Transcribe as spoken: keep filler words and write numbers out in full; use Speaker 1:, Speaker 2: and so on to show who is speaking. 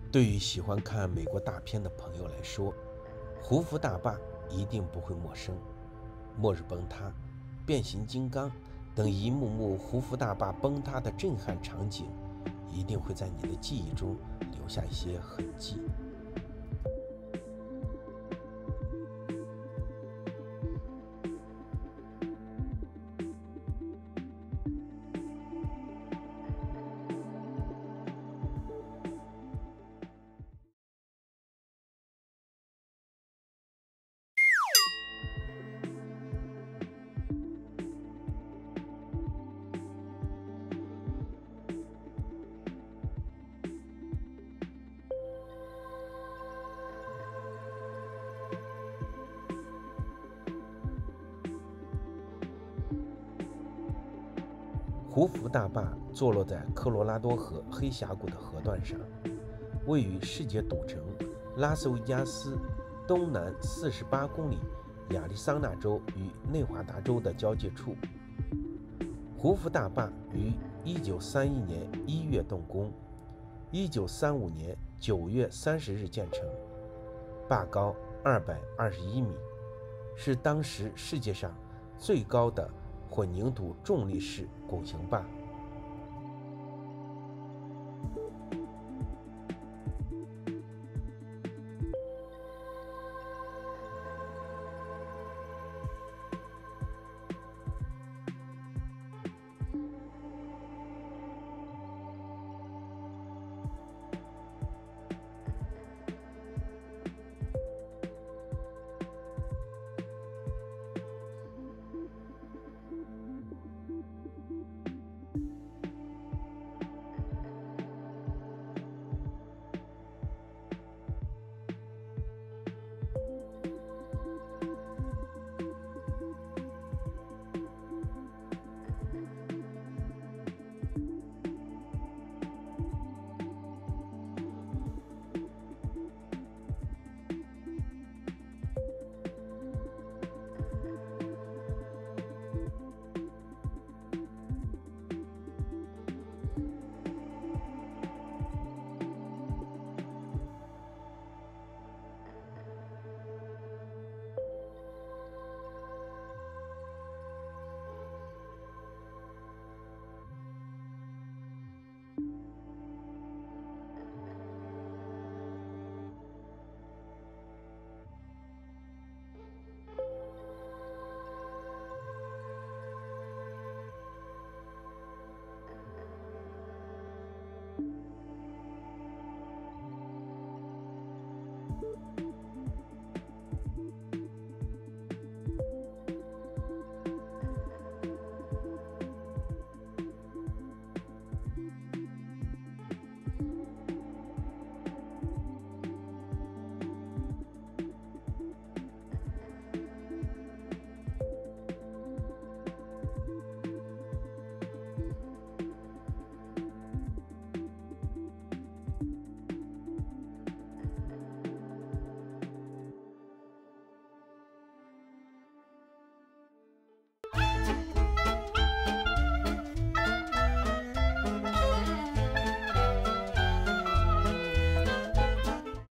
Speaker 1: 对于喜欢看美国大片的朋友来说，胡夫大坝一定不会陌生。末日崩塌、变形金刚等一幕幕胡夫大坝崩塌的震撼场景，一定会在你的记忆中留下一些痕迹。胡佛大坝坐落在科罗拉多河黑峡谷的河段上，位于世界赌城拉斯维加斯东南四十八公里亚利桑那州与内华达州的交界处。胡佛大坝于一九三一年一月动工，一九三五年九月三十日建成，坝高二百二十一米，是当时世界上最高的混凝土重力式拱形坝。